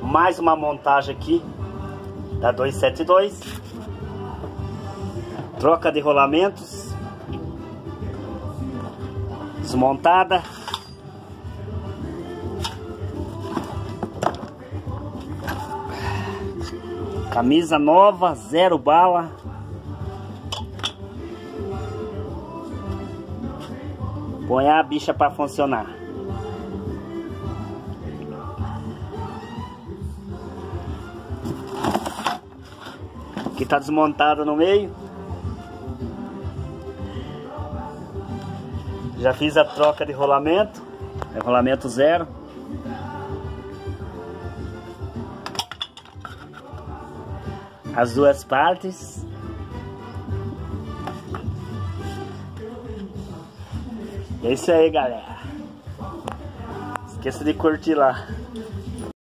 Mais uma montagem aqui da 272. Troca de rolamentos. Desmontada. Camisa nova, 0 bala. Põe a bicha para funcionar. Aqui tá desmontada no meio. Já fiz a troca de rolamento. É rolamento 0. As duas partes. É isso aí, galera. Esqueça de curtir lá.